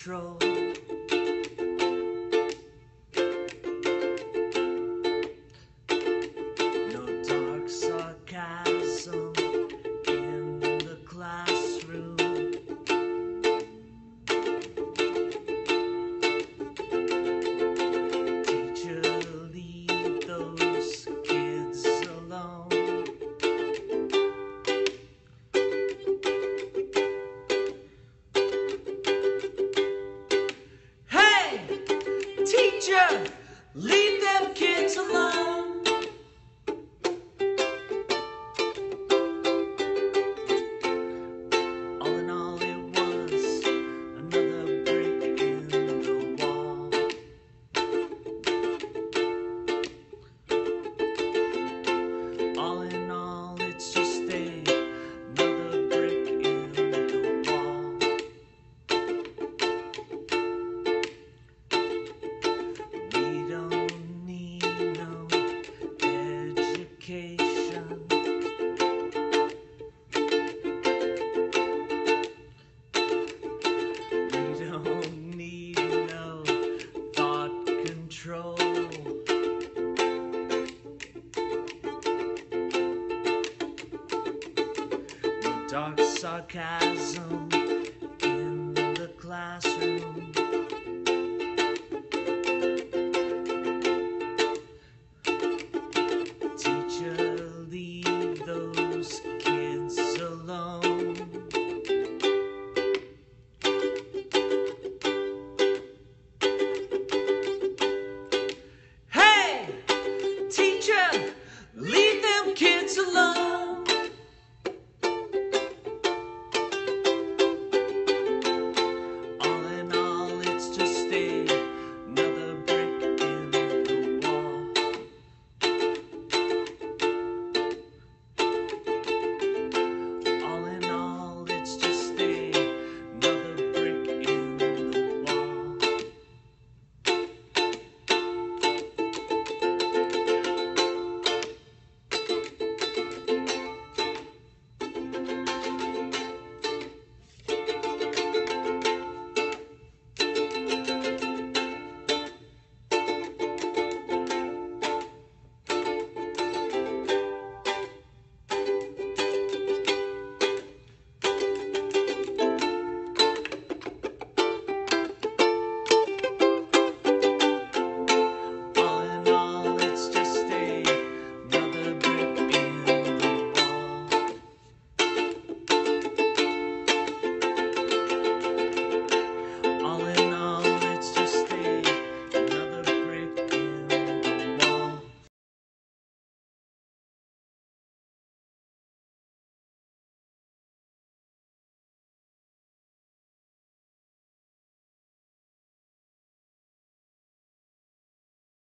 control. No dark sarcasm in the classroom. Teacher, leave those kids alone. Hey, teacher, leave them kids alone. All in all, it was another brick in the wall. All in all, it's just another brick in the wall. We don't need no education. We don't need no thought control. No dark sarcasm